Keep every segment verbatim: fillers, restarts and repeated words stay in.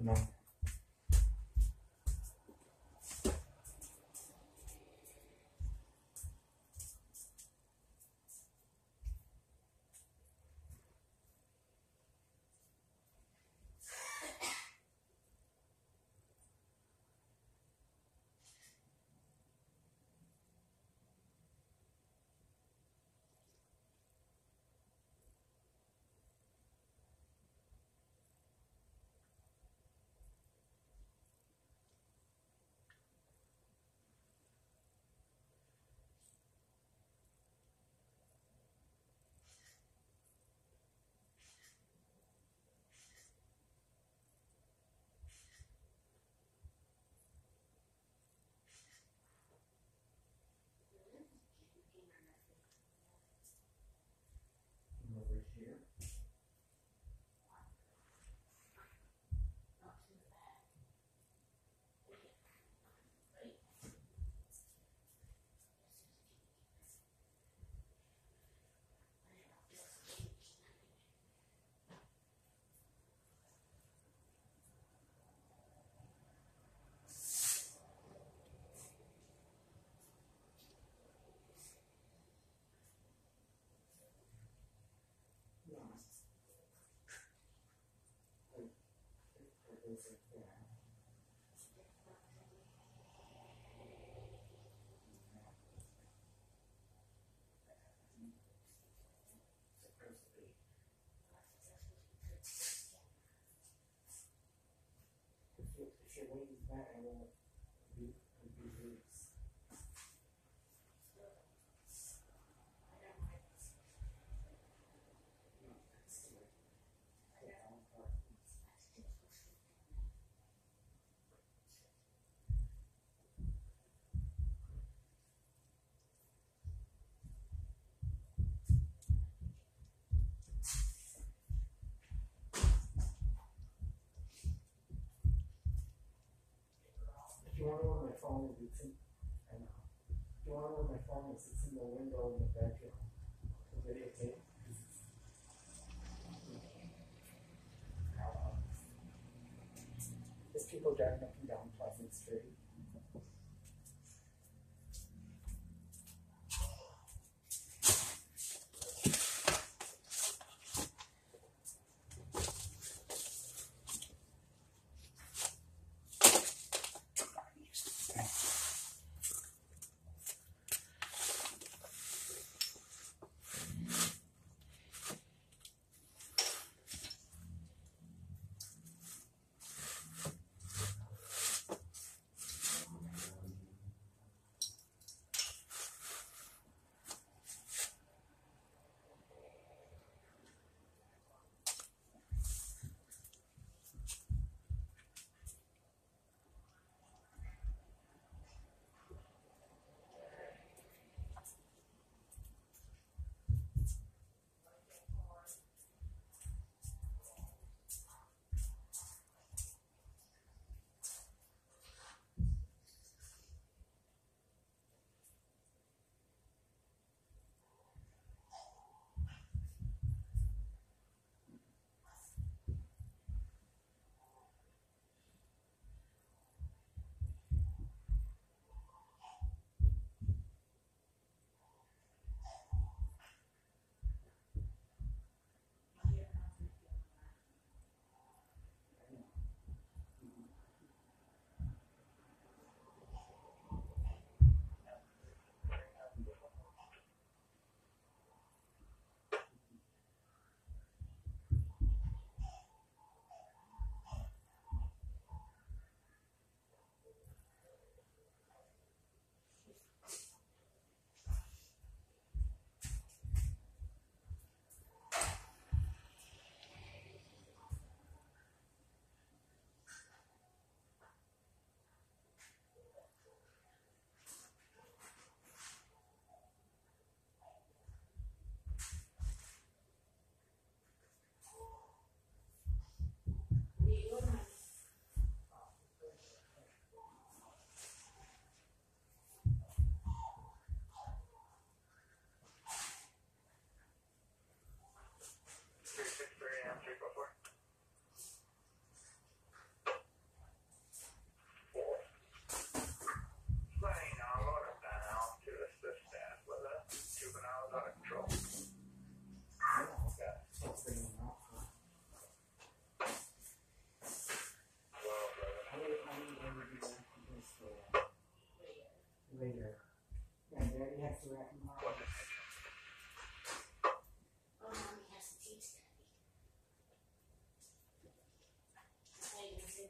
No. Over here. If your weight is back, I won't be confused. If you want to know where my phone is, it's in, I know. If you want to know where my phone is, it's in the window in the bedroom. The videotape. There's people driving up and down Pleasant Street.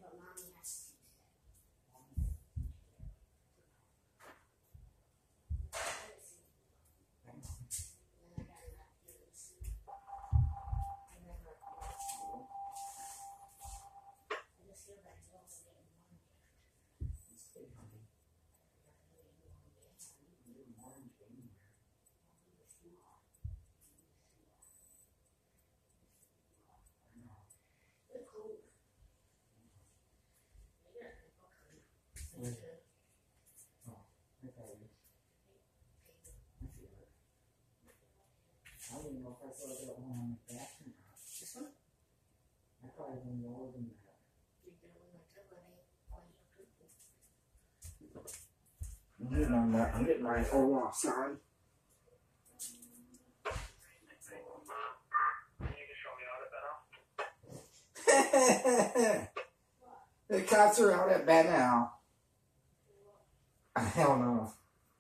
but mommy has to teach that. And then I got nephews. I never. I just feel like you also get one gift. It's big, honey. You didn't orange anywhere. I know. They're cool. Maybe I can book them. Where? Oh, I got it. I feel it. I don't even know if I saw that one on the back or not. This one? I thought I even lower than that. You get one like that, but they all you people. I'm getting on that. I'm getting my whole off. Sorry. The cats are out at bed now. Hell no.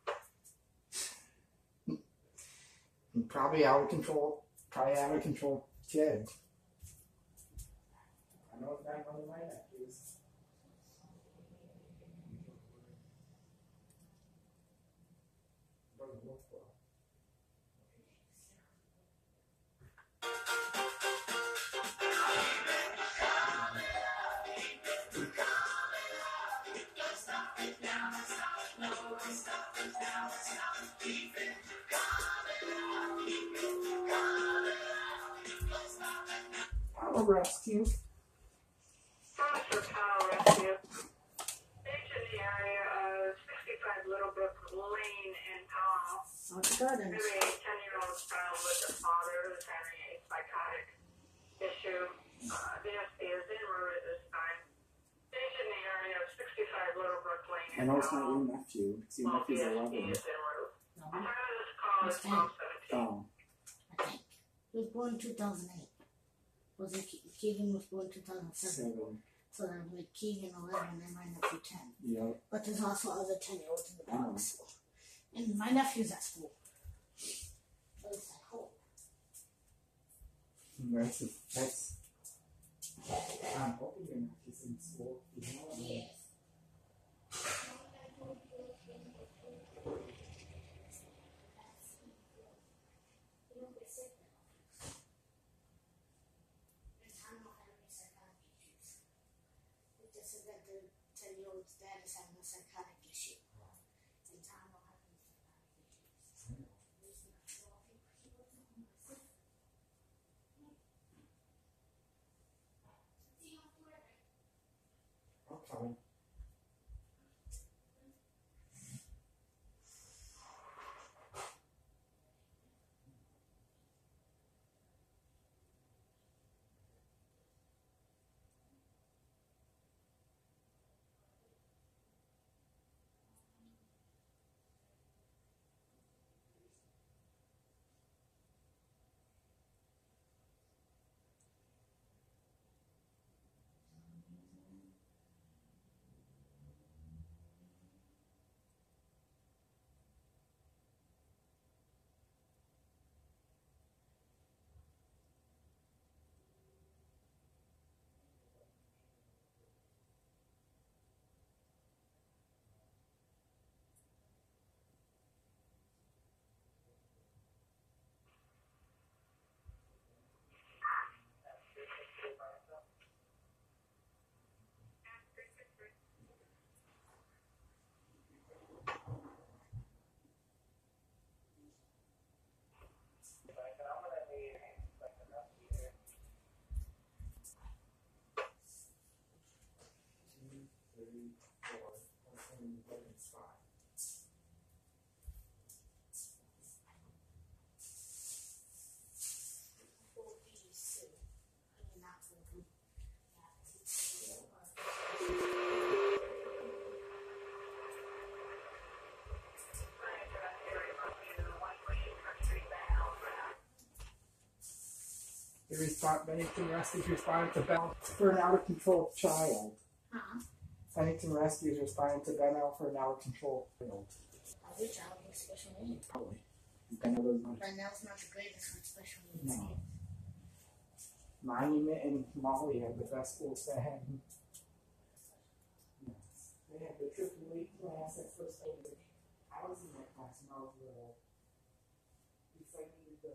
Probably out of control. Probably out of control kid. I know it's not one of my nephews. Doesn't look well. Power rescue. Foster Power Rescue. Stage in the area of sixty-five Littlebrook Lane in Powell. What's the gardens? Maybe a ten-year-old child with a father who's having a psychotic issue. Uh, the S P is en route at this time. Stage in the area of sixty-five Littlebrook Lane I in know it's not Powell. your nephew. It's your Well, the nephew's S P eleven. is en route. No, I'm trying to this call is twelve seventeen. Oh, I think. He was born in two thousand eight. Was it Ke- Keegan was born two thousand seven. seven. So that would make Keegan eleven and my nephew ten. Yep. But there's also other ten year olds in the I know. public school. And my nephew's at school. At least at home. That's, that's, I'm hoping your nephew's in school. You know, I mean, ten year old's dad is having a psychotic issue. And Tom will have a psychotic issue. okay. Two, three, four. That's when you look, it's five. Full B Sue. I mean, not full B. The response, Bennington Rescue's responded to Bell for an out of control child. Uh-huh. Bennington Rescue's responded to Bennell for an out of control child. Every child with special needs. Probably. Bennell doesn't. But now's not the greatest with special needs. No. Monument and Molly have the best schools to have. They had the triple weight class at first aid. I was in that class when I was little. Because I needed the.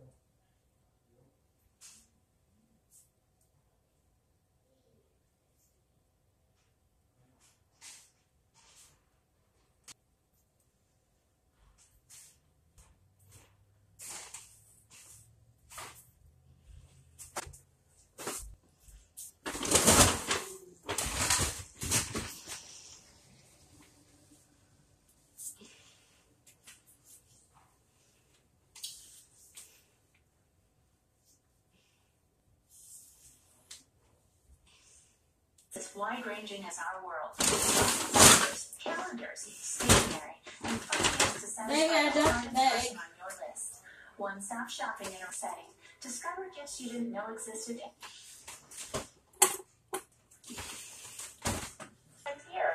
As wide-ranging as our world. Calendars, stationery, and fun things to satisfy Maybe I the don't hardest beg. person on your list. One-stop shopping in our setting. Discover gifts you didn't know existed. It's here.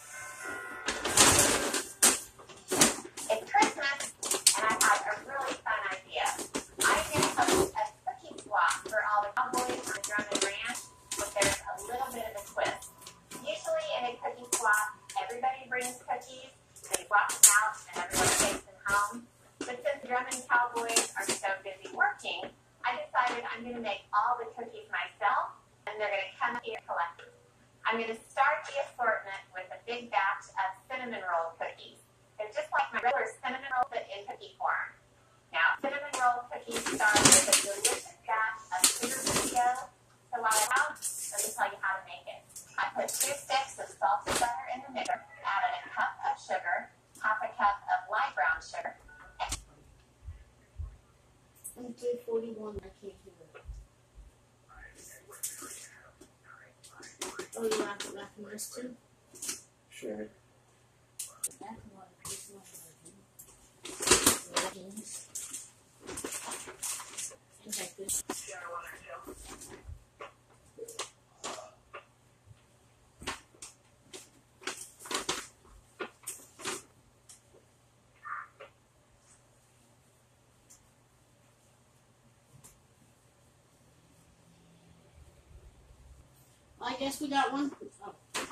It's Christmas, and I have a really fun idea. I'm going to host a cookie swap for all the cowboys on Drummond Ranch, but there's a little bit of a twist. Usually in a cookie swap, everybody brings cookies, they swap them out, and everyone takes them home. But since Drummond cowboys are so busy working, I decided I'm going to make all the cookies myself, and they're going to come here and collect them. I'm going to start the assortment with a big batch of cinnamon roll cookies. They're just like my regular cinnamon roll, but in cookie form. Now, cinnamon roll cookies start with a delicious batch of sugar cookies. So while I'm out, let me tell you how to make it. I put two sticks of salted butter in the mixer, added a cup of sugar, half a cup of light brown sugar. I'm three forty-one. I can't hear it. Oh, you have to back in this too? Sure. That's one. This one. Legends. Just like this. Piano one or two. I guess we got one. Oh.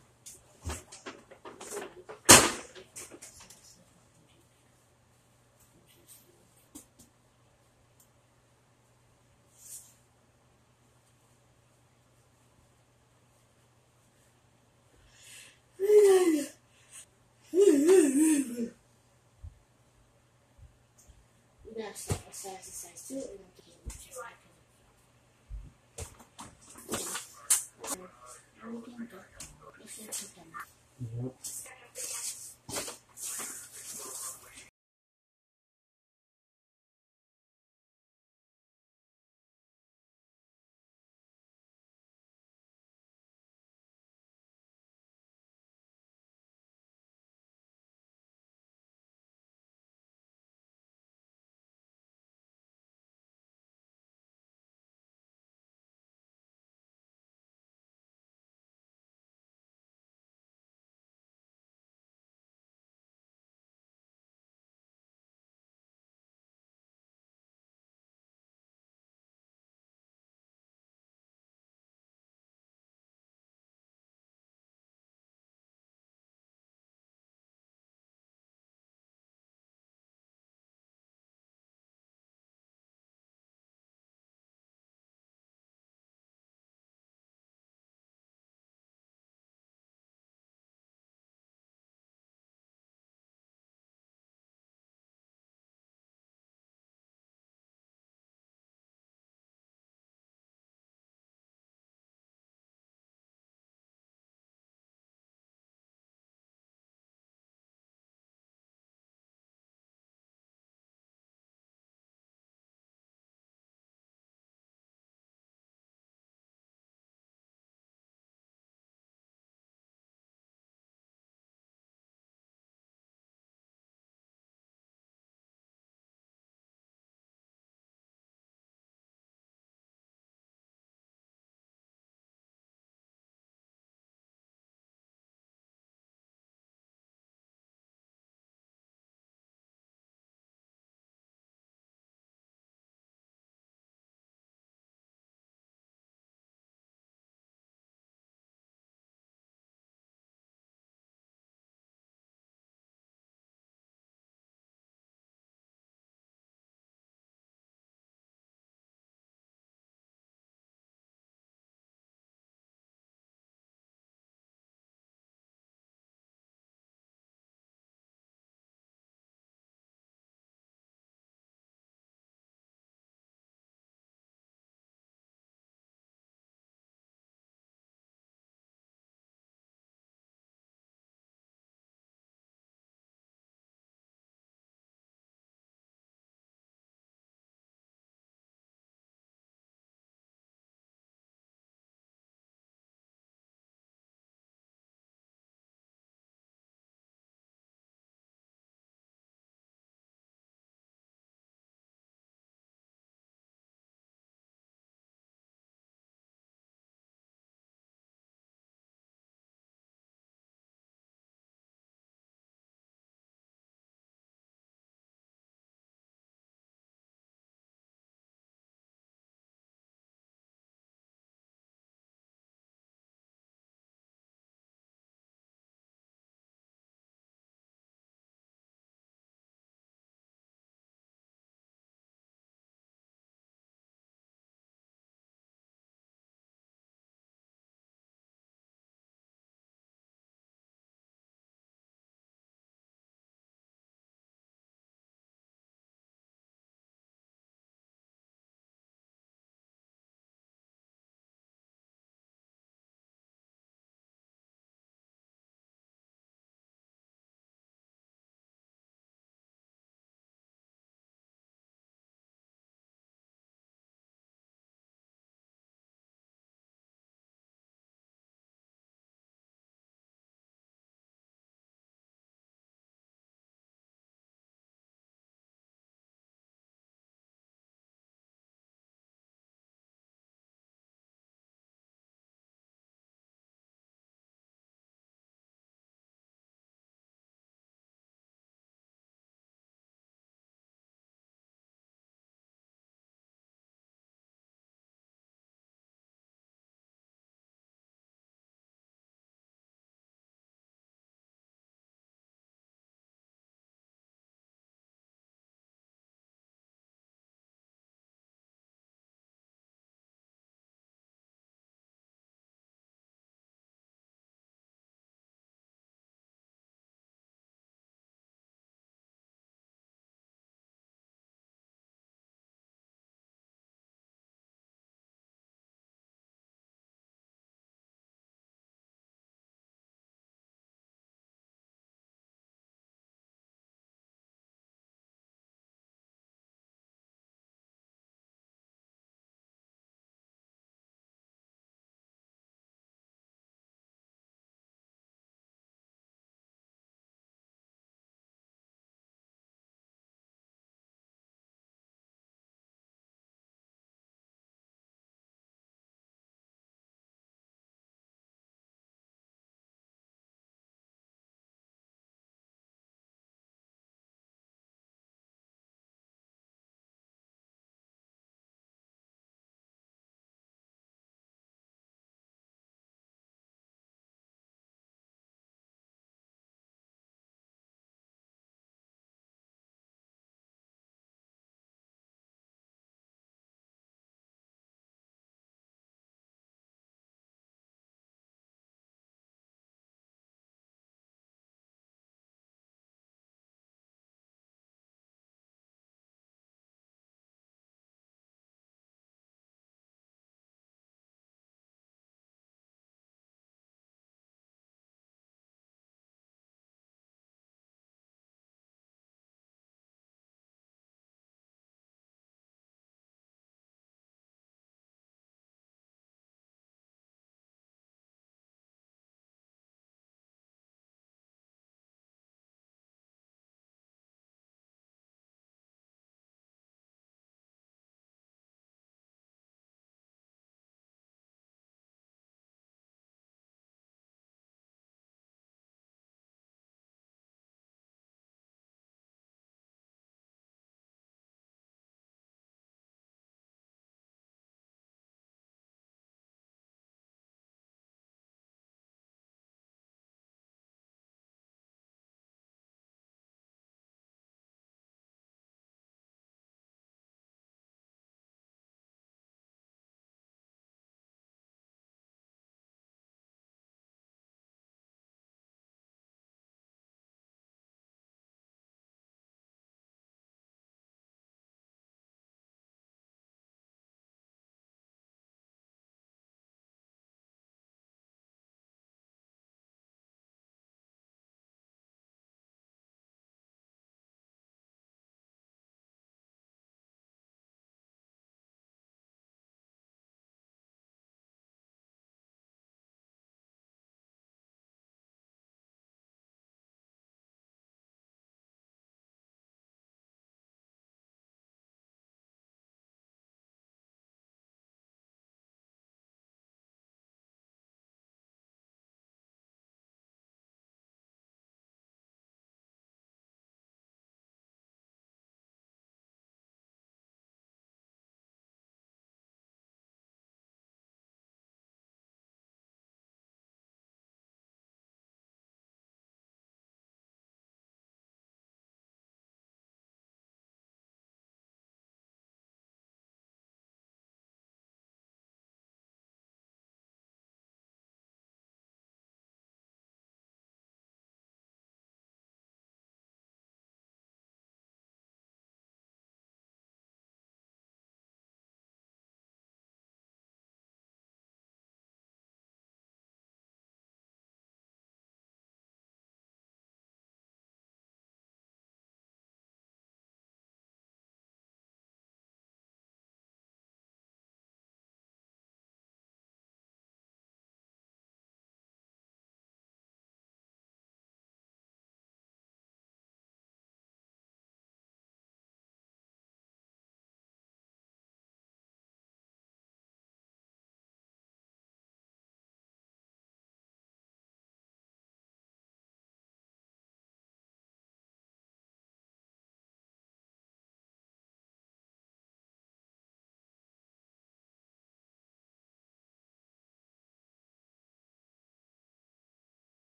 We got a size, a size, a size two, and then just like it. Yep.